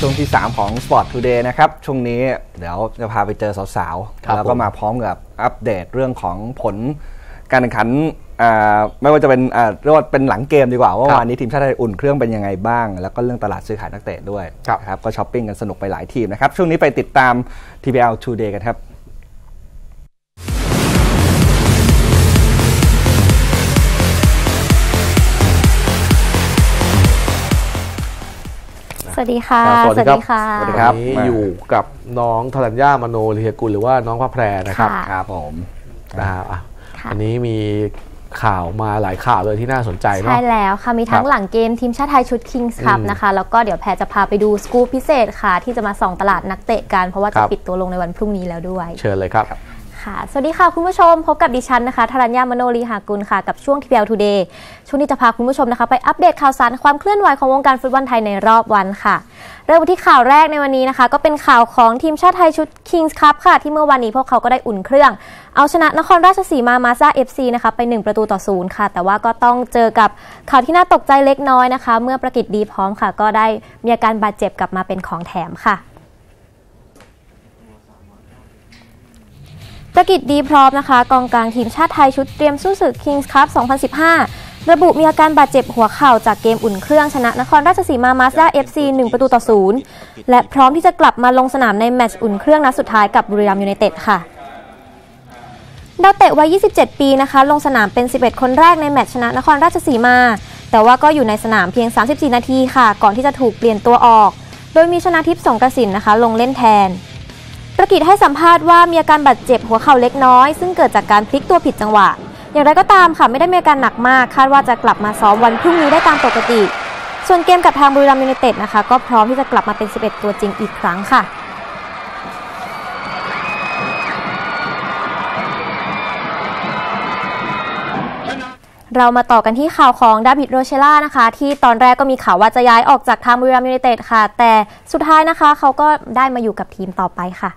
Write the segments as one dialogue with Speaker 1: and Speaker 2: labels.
Speaker 1: ช่วงที่3ของ Sport Today นะครับช่วงนี้เดี๋ยวจะพาไปเจอสาวๆแล้วก็มาพร้อมกับอัปเดตเรื่องของผลการแข่งขันไม่ว่าจะเป็นเรียกว่าเป็นหลังเกมดีกว่าว่าวันนี้ทีมชาติไทยอุ่นเครื่องเป็นยังไงบ้างแล้วก็เรื่องตลาดซื้อขายนักเตะด้วยครับก็ช้อปปิ้งกันสนุกไปหลายทีมนะครับช่วงนี้ไปติดตาม TPL Today กันครับ
Speaker 2: สวัสดีค่ะ
Speaker 3: สวัสดีค่ะ
Speaker 1: สวัสดีครับ
Speaker 3: วันนี้อยู่กับน้องธรัญญามโนเลียกุลหรือว่าน้องพระแพรนะครับ
Speaker 1: ครับผม
Speaker 3: นะฮะอันนี้มีข่าวมาหลายข่าวเลยที่น่าสนใจเนาะ
Speaker 2: ใช่แล้วค่ะมีทั้งหลังเกมทีมชาติไทยชุด Kings Cup นะคะแล้วก็เดี๋ยวแพรจะพาไปดูสกู๊ปพิเศษค่ะที่จะมาส่องตลาดนักเตะกันเพราะว่าจะปิดตัวลงในวันพรุ่งนี้แล้วด้วย
Speaker 3: เชิญเลยครับ
Speaker 2: สวัสดีค่ะคุณผู้ชมพบกับดิฉันนะคะธรัญญามโนลีหากุลค่ะกับช่วง TPL Today ช่วงนี้จะพาคุณผู้ชมนะคะไปอัปเดตข่าวสารความเคลื่อนไหวของวงการฟุตบอลไทยในรอบวันค่ะเริ่มที่ข่าวแรกในวันนี้นะคะก็เป็นข่าวของทีมชาติไทยชุด Kings Cup ค่ะที่เมื่อวานนี้พวกเขาก็ได้อุ่นเครื่องเอาชนะนครราชสีมามาซ่า FC นะคะไป1-0ค่ะแต่ว่าก็ต้องเจอกับข่าวที่น่าตกใจเล็กน้อยนะคะเมื่อประกิตดีพร้อมค่ะก็ได้มีอาการบาดเจ็บกลับมาเป็นของแถมค่ะประกิตดีพร้อมนะคะกองกลางทีมชาติไทยชุดเตรียมสู้ศึก Kings Cup 2015 ระบุมีอาการบาดเจ็บหัวเข่าจากเกมอุ่นเครื่องชนะนครราชสีมามาซ่า FC 1-0และพร้อมที่จะกลับมาลงสนามในแมตช์อุ่นเครื่องนัดสุดท้ายกับบุรีรัมย์ยูไนเต็ดค่ะดาวเตะวัย 27 ปีนะคะลงสนามเป็น 11 คนแรกในแมตช์ชนะนครราชสีมาแต่ว่าก็อยู่ในสนามเพียง 34 นาทีค่ะก่อนที่จะถูกเปลี่ยนตัวออกโดยมีชนาทิพย์สงกสินนะคะลงเล่นแทนประกิตให้สัมภาษณ์ว่ามีอาการบาดเจ็บหัวเข่าเล็กน้อยซึ่งเกิดจากการพลิกตัวผิดจังหวะอย่างไรก็ตามค่ะไม่ได้มีอาการหนักมากคาดว่าจะกลับมาซ้อมวันพรุ่งนี้ได้ตามปกติส่วนเกมกับทางบุรีรัมย์ยูไนเต็ดนะคะก็พร้อมที่จะกลับมาเป็น 11 ตัวจริงอีกครั้งค่ะเรามาต่อกันที่ข่าวของดาวิดโรเชล่านะคะที่ตอนแรกก็มีข่าวว่าจะย้ายออกจากทางบุรีรัมย์ยูไนเต็ดค่ะแต่สุดท้ายนะคะเขาก็ได้มาอยู่กับทีมต่อไปค่ะ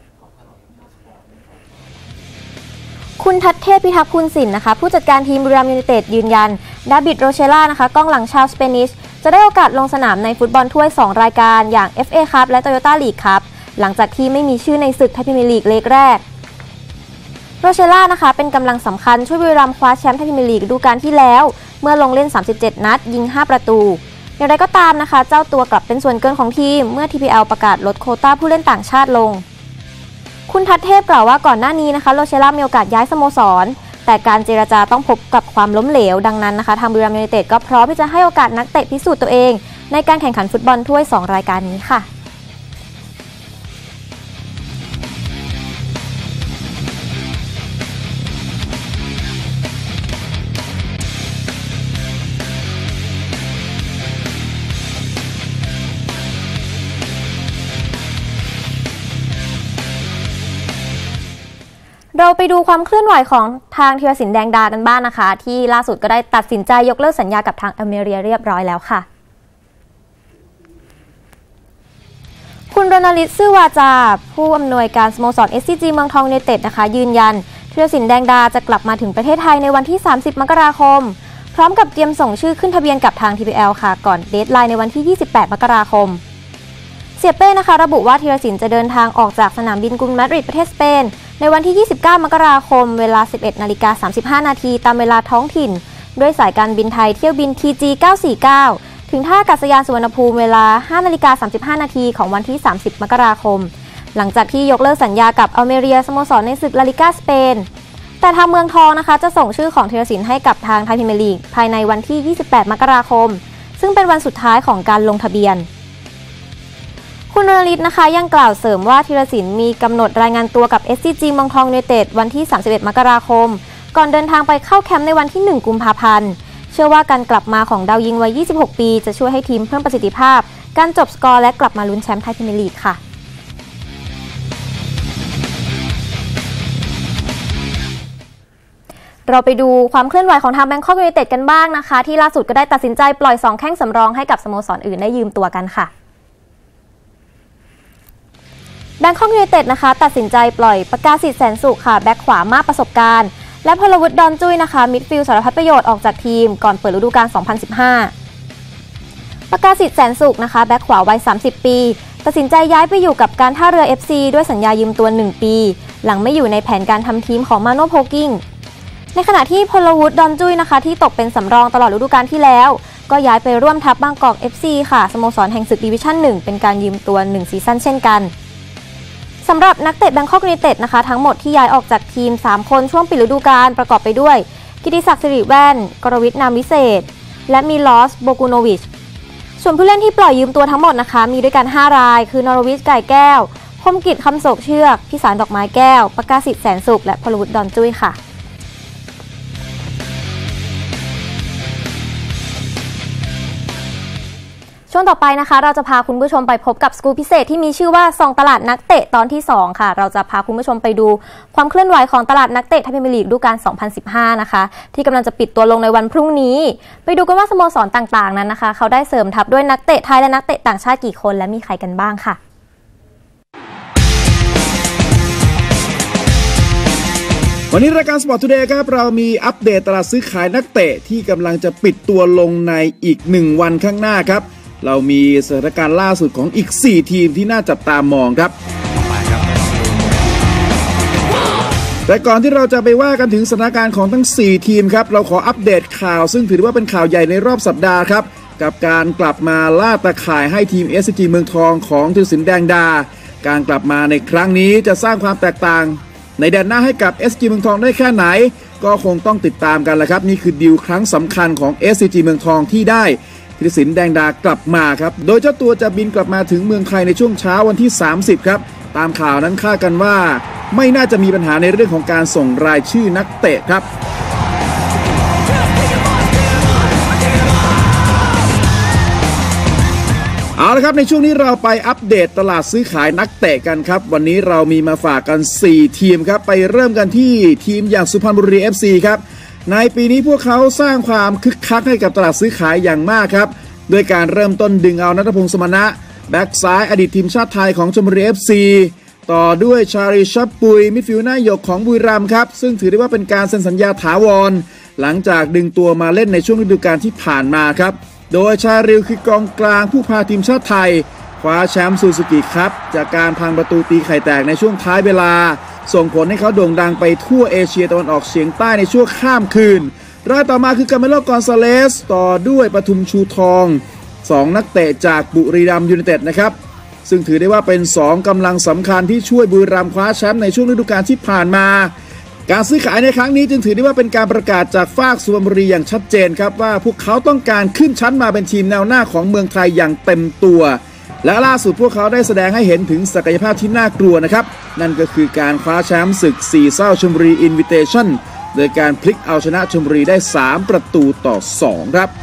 Speaker 2: คุณทัศเทพพิทักษ์พูนสินนะคะผู้จัดการทีมบุรีรัมย์ยูไนเต็ดยืนยันดาวิดโรเชล่านะคะกองหลังชาวสเปนิชจะได้โอกาสลงสนามในฟุตบอลถ้วย2รายการอย่าง FA Cup และ Toyota League Cup หลังจากที่ไม่มีชื่อในศึกไทยพรีเมียร์ลีกเลกแรกโรเชล่านะคะเป็นกำลังสำคัญช่วยบุรีรัมย์คว้าแชมป์ไทยพรีเมียร์ลีกฤดูกาลที่แล้วเมื่อลงเล่น37นัดยิง5ประตูอย่างไรก็ตามนะคะเจ้าตัวกลับเป็นส่วนเกินของทีมเมื่อ TPL ประกาศลดโควต้าผู้เล่นต่างชาติลงคุณทัศเทพกล่าวว่าก่อนหน้านี้นะคะโรเชล่ามีโอกาสย้ายสโมสรแต่การเจรจาต้องพบกับความล้มเหลวดังนั้นนะคะทางบุรีรัมย์ยูไนเต็ดก็พร้อมที่จะให้โอกาสนักเตะพิสูจน์ตัวเองในการแข่งขันฟุตบอลถ้วย2รายการนี้ค่ะเราไปดูความเคลื่อนไหวของทางธีรศิลป์แดงดากันบ้าง นะคะที่ล่าสุดก็ได้ตัดสินใจยกเลิกสัญญากับทางอเมเรียเรียบร้อยแล้วค่ะคุณรณฤทธิ์ซื่อวาจาผู้อำนวยการสโมสร SCG เมืองทองยูไนเต็ดนะคะยืนยันธีรศิลป์แดงดาจะกลับมาถึงประเทศไทยในวันที่30มกราคมพร้อมกับเตรียมส่งชื่อขึ้นทะเบียนกับทาง TPL ค่ะก่อนเดดไลน์ในวันที่28มกราคมเสียเป้นะคะระบุว่าธีรศิลป์จะเดินทางออกจากสนามบินกรุงมาดริดประเทศสเปนในวันที่29มกราคมเวลา 11:35 นาทีตามเวลาท้องถิ่นด้วยสายการบินไทยเที่ยวบิน TG 949ถึงท่าอากาศยานสุวรรณภูมิเวลา 5:35 นาทีของวันที่30มกราคมหลังจากที่ยกเลิกสัญญากับอัลเมเรียสโมสรในศึกลาลิก้าสเปนแต่ทางเมืองทองนะคะจะส่งชื่อของธีรศิลป์ให้กับทางไทยพรีเมียร์ลีกภายในวันที่28มกราคมซึ่งเป็นวันสุดท้ายของการลงทะเบียนคุณรณฤทธิ์นะคะยังกล่าวเสริมว่าธีรศิลป์มีกำหนดรายงานตัวกับ SCG เมืองทองยูไนเต็ดวันที่31มกราคมก่อนเดินทางไปเข้าแคมป์ในวันที่1กุมภาพันธ์เชื่อว่าการกลับมาของดาวยิงวัย26ปีจะช่วยให้ทีมเพิ่มประสิทธิภาพการจบสกอร์และกลับมาลุ้นแชมป์ไทยพรีเมียร์ลีกค่ะเราไปดูความเคลื่อนไหวของทางแบงคอกยูไนเต็ดกันบ้างนะคะที่ล่าสุดก็ได้ตัดสินใจปล่อย2แข้งสำรองให้กับสโมสรอื่นได้ยืมตัวกันค่ะแบงคอกยูไนเต็ดนะคะตัดสินใจปล่อยประกาศสิทธิ์แสนสุขค่ะแบ็คขวามากประสบการณ์และพลวุฒิดอนจุ้ยนะคะมิดฟิลด์สารพัดประโยชน์ออกจากทีมก่อนเปิดฤดูกาล2015 ประกาศสิทธิ์แสนสุขนะคะแบ็คขวาวัย30 ปีตัดสินใจย้ายไปอยู่กับการท่าเรือ FC ด้วยสัญญายืมตัว1 ปีหลังไม่อยู่ในแผนการทำทีมของมาโน่โพกิ้งในขณะที่พลวุฒิดอนจุ้ยนะคะที่ตกเป็นสำรองตลอดฤดูกาลที่แล้วก็ย้ายไปร่วมทัพบางกอก FC ค่ะสโมสรแห่งศึกดิวิชั่น1เป็นการยืมตัว1ซีซั่นเช่นกันสำหรับนักเตะแบงคอกยูไนเต็ดนะคะทั้งหมดที่ย้ายออกจากทีม3 คนช่วงปิดฤดูกาลประกอบไปด้วยกิติศักดิ์สิริแว่นกรวิทย์นามวิเศษและมิลอสโบกูโนวิชส่วนผู้เล่นที่ปล่อยยืมตัวทั้งหมดนะคะมีด้วยกัน5 รายคือนรวิชไก่แก้วคมกิจคำโศกเชือกพิสารดอกไม้แก้วประกาศสิทธิ์แสนสุขและพลวุฒิดอนจุ้ยค่ะช่วงต่อไปนะคะเราจะพาคุณผู้ชมไปพบกับสกู๊ปพิเศษที่มีชื่อว่าส่องตลาดนักเตะตอนที่2ค่ะเราจะพาคุณผู้ชมไปดูความเคลื่อนไหวของตลาดนักเตะไทยพรีเมียร์ลีกฤดูกาล 2015 นะคะที่กำลังจะปิดตัวลงในวันพรุ่งนี้ไปดูกันว่าสโมสรต่างๆนั้นนะคะเขาได้เสริมทัพด้วยนักเตะไทยและนักเตะต่างชาติกี่คนและมีใครกันบ้างค่ะ
Speaker 4: วันนี้รายการ Sport Today ครับเรามีอัปเดตตลาดซื้อขายนักเตะที่กำลังจะปิดตัวลงในอีก1 วันข้างหน้าครับเรามีสถานการณ์ล่าสุดของอีก4 ทีมที่น่าจับตามองครับแต่ก่อนที่เราจะไปว่ากันถึงสถานการณ์ของทั้ง4 ทีมครับเราขออัปเดตข่าวซึ่งถือว่าเป็นข่าวใหญ่ในรอบสัปดาห์ครับกับการกลับมาล่าตะข่ายให้ทีม SCG เมืองทองของธีรศิลป์แดงดาการกลับมาในครั้งนี้จะสร้างความแตกต่างในแดนหน้าให้กับ SCG เมืองทองได้แค่ไหนก็คงต้องติดตามกันแหละครับนี่คือดีลครั้งสำคัญของ SCG เมืองทองที่ได้ธีรศิลป์แดงดากลับมาครับโดยเจ้าตัวจะบินกลับมาถึงเมืองไทยในช่วงเช้าวันที่30ครับตามข่าวนั้นคาดกันว่าไม่น่าจะมีปัญหาในเรื่องของการส่งรายชื่อนักเตะครับเอาละครับในช่วงนี้เราไปอัปเดตตลาดซื้อขายนักเตะกันครับวันนี้เรามีมาฝากกัน4 ทีมครับไปเริ่มกันที่ทีมอย่างสุพรรณบุรี FC ครับในปีนี้พวกเขาสร้างความคึกคักให้กับตลาดซื้อขายอย่างมากครับด้วยการเริ่มต้นดึงเอาณัฐพงษ์สมณะแบ็กซ้ายอดีตทีมชาติไทยของชลบุรี FC ต่อด้วยชาริชับปุยมิดฟิลด์หน้าหยกของบุรีรัมย์ครับซึ่งถือได้ว่าเป็นการเซ็นสัญญาถาวรหลังจากดึงตัวมาเล่นในช่วงฤดูกาลที่ผ่านมาครับโดยชาริวคือกองกลางผู้พาทีมชาติไทยคว้าแชมป์ซูซูกิครับจากการพังประตูตีไข่แตกในช่วงท้ายเวลาส่งผลให้เขาโด่งดังไปทั่วเอเชียตะวันออกเฉียงใต้ในช่วงข้ามคืนรายต่อมาคือกาเมโล กอนซาเลสต่อด้วยปทุมชูทอง2 นักเตะจากบุรีรัมย์ยูไนเต็ดนะครับซึ่งถือได้ว่าเป็น2 กำลังสำคัญที่ช่วยบุรีรัมย์คว้าแชมป์ในช่วงฤดูกาลที่ผ่านมาการซื้อขายในครั้งนี้จึงถือได้ว่าเป็นการประกาศจากฝากสุพรรณบุรีอย่างชัดเจนครับว่าพวกเขาต้องการขึ้นชั้นมาเป็นทีมแนวหน้าของเมืองไทยอย่างเต็มตัวและล่าสุดพวกเขาได้แสดงให้เห็นถึงศักยภาพที่น่ากลัวนะครับนั่นก็คือการคว้าแชมป์ศึก4 เศร้าชลบุรีอินวิเทชั่นโดยการพลิกเอาชนะชลบุรีได้3 ประตูต่อ 2ครับ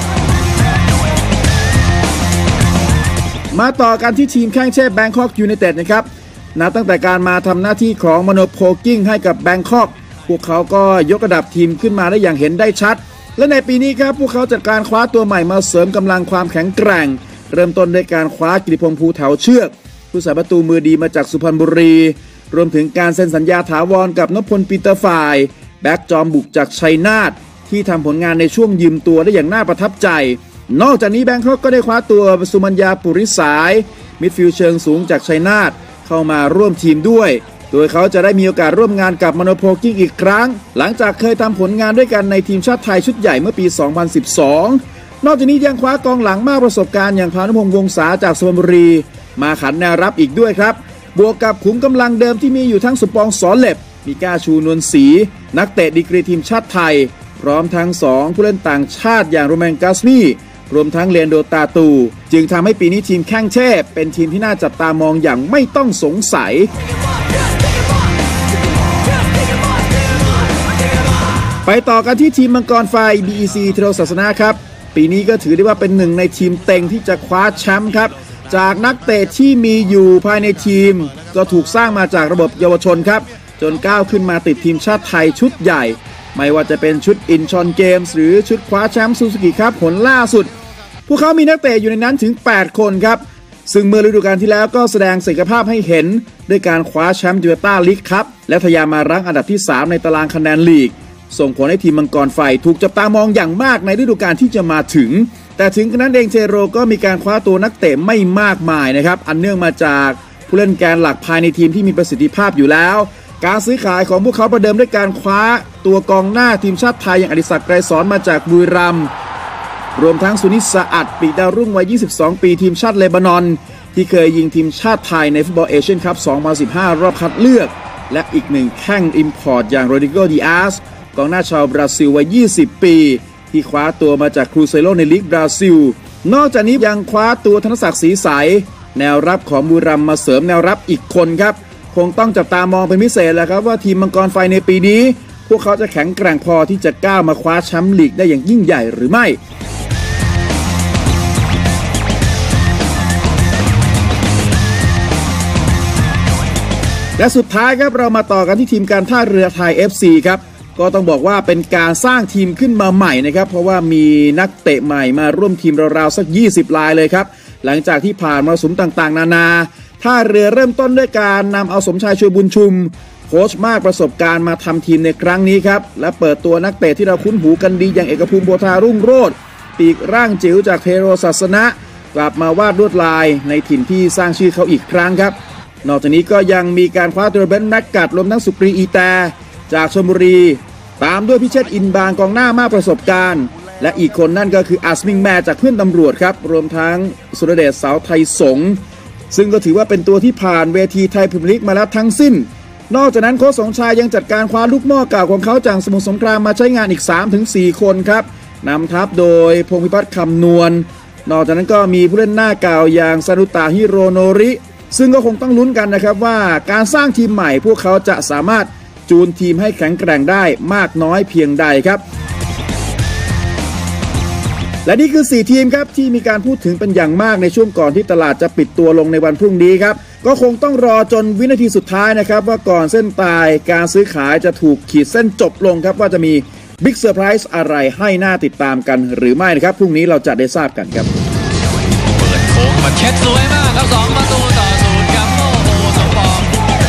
Speaker 4: มาต่อกันที่ทีมแข้งเทพแบงคอกยูไนเต็ดนะครับนับตั้งแต่การมาทำหน้าที่ของมโนโพกิ้งให้กับแบงคอกพวกเขาก็ยกระดับทีมขึ้นมาได้อย่างเห็นได้ชัดและในปีนี้ครับพวกเขาจัดการคว้าตัวใหม่มาเสริมกำลังความแข็งแกร่งเริ่มต้นด้วยการคว้ากิติพงษ์ภูแถวเชือกผู้สาประตูมือดีมาจากสุพรรณบุรีรวมถึงการเซ็นสัญญาถาวรกับนพพลปีเตอร์ฝ่ายแบ็กจอมบุกจากชัยนาทที่ทำผลงานในช่วงยืมตัวได้อย่างน่าประทับใจนอกจากนี้แบงคอกก็ได้คว้าตัวสุมัญญาปุริสายมิดฟิลด์เชิงสูงจากชัยนาทเข้ามาร่วมทีมด้วยโดยเขาจะได้มีโอกาสร่วมงานกับมโนโพกิ้งอีกครั้งหลังจากเคยทำผลงานด้วยกันในทีมชาติไทยชุดใหญ่เมื่อปี 2012 นอกจากนี้ยังคว้ากองหลังมากประสบการณ์อย่างพานุพงษ์วงศาจากสุพรรณบุรีมาขันแนวรับอีกด้วยครับบวกกับขุมกำลังเดิมที่มีอยู่ทั้งสปองสอนเหล็บมีก้าชูนวลศรีนักเตะดีกรีทีมชาติไทยพร้อมทั้ง2 ผู้เล่นต่างชาติอย่างโรแมนกัสมี่รวมทั้งเลนโดตาตูจึงทำให้ปีนี้ทีมแข้งเทพเป็นทีมที่น่าจับตามองอย่างไม่ต้องสงสัยไปต่อกันที่ทีมมังกรไฟ BEC เทโรศาสนาครับปีนี้ก็ถือได้ว่าเป็นหนึ่งในทีมเต็งที่จะคว้าแชมป์ครับจากนักเตะที่มีอยู่ภายในทีมก็ถูกสร้างมาจากระบบเยาวชนครับจนก้าวขึ้นมาติดทีมชาติไทยชุดใหญ่ไม่ว่าจะเป็นชุดอินชอนเกมส์หรือชุดคว้าแชมป์ซูซูกิครับผลล่าสุดพวกเขามีนักเตะอยู่ในนั้นถึง8 คนครับซึ่งเมื่อฤดูกาลที่แล้วก็แสดงศักยภาพให้เห็นด้วยการคว้าแชมป์โตโยต้าลีกครับและทะยานมารั้งอันดับที่3ในตารางคะแนนลีกส่งผลให้ทีมมังกรไฟถูกจับตามองอย่างมากในฤดูกาลที่จะมาถึงแต่ถึงกระนั้นเองเทโรก็มีการคว้าตัวนักเตะไม่มากมายนะครับอันเนื่องมาจากผู้เล่นแกนหลักภายในทีมที่มีประสิทธิภาพอยู่แล้วการซื้อขายของพวกเขาประเดิมด้วยการคว้าตัวกองหน้าทีมชาติไทยอย่างอดิศักดิ์ไกรสอนมาจากบุรีรัมย์รวมทั้งสุนิสะอัดปีกดาวรุ่งวัย22 ปีทีมชาติเลบานอนที่เคยยิงทีมชาติไทยในฟุตบอลเอเชียนคัพ 2015 รอบคัดเลือกและอีกหนึ่งแข้งอิมพอร์ตอย่างโรดริโก ดิอาสกองหน้าชาวบราซิลวัย20 ปีที่คว้าตัวมาจากครูเซโลในลีกบราซิลนอกจากนี้ยังคว้าตัวธนศักดิ์ศรีใสแนวรับของบุรีรัมย์มาเสริมแนวรับอีกคนครับคงต้องจับตามองเป็นพิเศษแหละครับว่าทีมมังกรไฟในปีนี้พวกเขาจะแข็งแกร่งพอที่จะก้าวมาคว้าแชมป์ลีกได้อย่างยิ่งใหญ่หรือไม่และสุดท้ายครับเรามาต่อกันที่ทีมการท่าเรือไทย FC ครับก็ต้องบอกว่าเป็นการสร้างทีมขึ้นมาใหม่นะครับเพราะว่ามีนักเตะใหม่มาร่วมทีมราวๆสัก20รายเลยครับหลังจากที่ผ่านมรสุมต่างๆนานาท่าเรือเริ่มต้นด้วยการนำเอาสมชายช่วยบุญชุมโค้ชมากประสบการณ์มาทำทีมในครั้งนี้ครับและเปิดตัวนักเตะที่เราคุ้นหูกันดีอย่างเอกภูมิโพธารุ่งโรจน์ปีกร่างจิ๋วจากเทโรศาสนะกลับมาวาดลวดลายในถิ่นที่สร้างชื่อเขาอีกครั้งครับนอกจากนี้ก็ยังมีการคว้าตัวเบนนักกัดรวมทั้งสุกรีอีแตจากชลบุรีตามด้วยพิเชษฐ์อินบางกองหน้ามากประสบการณ์และอีกคนนั่นก็คืออัสมิงแมร์จากเพื่อนตำรวจครับรวมทั้งสุรเดชเสาไทยสงฆ์ซึ่งก็ถือว่าเป็นตัวที่ผ่านเวทีไทยพรีเมียร์ลีกมาแล้วทั้งสิ้นนอกจากนั้นโค้ชสมชายยังจัดการคว้าลูกหม้อเก่าของเขาจากสมุทรสงครามมาใช้งานอีก 3-4 คนครับนำทัพโดยพงษ์พิพัฒน์คำนวณนอกจากนั้นก็มีผู้เล่นหน้าเก่าอย่างซารุตะฮิโรโนริซึ่งก็คงต้องลุ้นกันนะครับว่าการสร้างทีมใหม่พวกเขาจะสามารถจูนทีมให้แข็งแกร่งได้มากน้อยเพียงใดครับและนี่คือ4ทีมครับที่มีการพูดถึงเป็นอย่างมากในช่วงก่อนที่ตลาดจะปิดตัวลงในวันพรุ่งนี้ครับก็คงต้องรอจนวินาทีสุดท้ายนะครับว่าก่อนเส้นตายการซื้อขายจะถูกขีดเส้นจบลงครับว่าจะมีบิ๊กเซอร์ไพรส์อะไรให้น่าติดตามกันหรือไม่นะครับพรุ่งนี้เราจะได้ทราบกันครับ
Speaker 5: เปิดโค้งมาเช็ดสวยมากครับ2 ประตูต่อ 0ครับโอ้โหสมปอง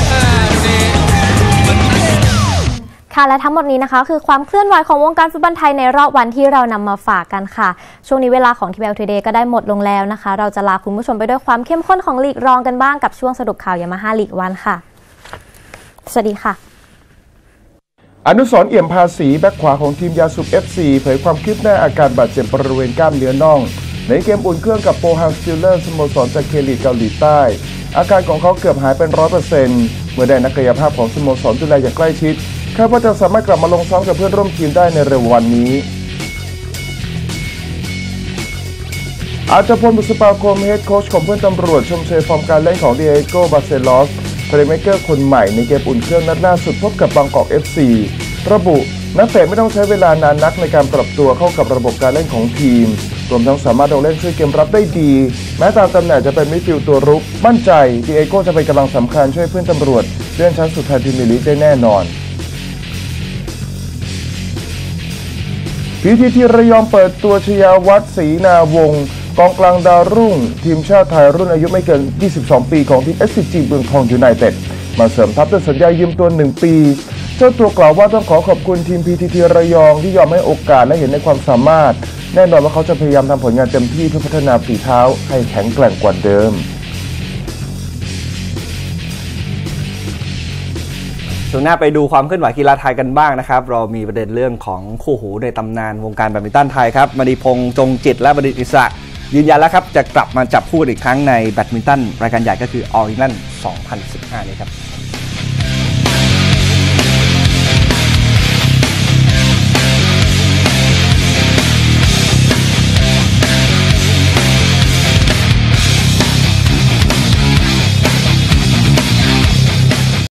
Speaker 2: ค่ะและทั้งหมดนี้นะคะคือความเคลื่อนไหวของวงการฟุตบอลไทยในรอบวันที่เรานำมาฝากกันค่ะช่วงนี้เวลาของ TBL Today ก็ได้หมดลงแล้วนะคะเราจะลาคุณผู้ชมไปด้วยความเข้มข้นของลีกรองกันบ้างกับช่วงสรุปข่าวยามาฮ่าลีกวันค่ะสวัสดีค่ะ
Speaker 6: อนุสรณ์เอี่ยมภาษีแบ็คขวาของทีมยาสูบ FC เผยความคืบหน้าอาการบาดเจ็บบริเวณกล้ามเนื้อน่องในเกมอุ่นเครื่องกับโปฮังสติลเลอร์สโมสรจากเคลีกเกาหลีใต้อาการของเขาเกือบหายเป็น 100% เมื่อได้นักกายภาพของสโมสรดูแลอย่างใกล้ชิดคาดว่าจะสามารถกลับมาลงซ้อมกับเพื่อนร่วมทีมได้ในเร็ววันนี้อาจพล บุษปาคมเฮดโค้ชของเพื่อนตำรวจชมเชยฟอร์มการเล่นของดิเอโก บาเซลอสเพลย์เมคเกอร์คนใหม่ในเกมอุ่นเครื่องนัดล่าสุดพบกับบางกอก FC ระบุนักเตะไม่ต้องใช้เวลานานนักในการปรับตัวเข้ากับระบบการเล่นของทีมรวมทั้งสามารถลงเล่นช่วยเกมรับได้ดีแม้ตามตำแหน่งจะเป็นมิดฟิลด์ตัวรุกมั่นใจดิเอโกจะเป็นกำลังสำคัญช่วยเพื่อนตำรวจเลื่อนชั้นสู่ไทยพรีเมียร์ลีกได้แน่นอนPTT ระยองเปิดตัวชยาวัฒน์ศรีนาวงศ์กองกลางดาวรุ่งทีมชาติไทยรุ่นอายุไม่เกิน22 ปีของทีม SCG เมืองทองยูไนเต็ดมาเสริมทัพด้วยสัญญายืมตัว 1 ปีเจ้าตัวกล่าวว่าต้องขอขอบคุณทีม PTT ระยองที่ยอมให้โอกาสและเห็นในความสามารถแน่นอนว่าเขาจะพยายามทำผลงานเต็มที่เพื่อพัฒนาฝีเท้าให้แข็งแกร่งกว่าเดิม
Speaker 1: ช่วงหน้าไปดูความเคลื่อนไหวกีฬาไทยกันบ้างนะครับเรามีประเด็นเรื่องของคู่หูในตำนานวงการแบดมินตันไทยครับมณีพงษ์จงจิตและบดินทร์อิสระยืนยันแล้วครับจะกลับมาจับคู่อีกครั้งในแบดมินตันรายการใหญ่ก็คือ All England 2015 นี้ครับ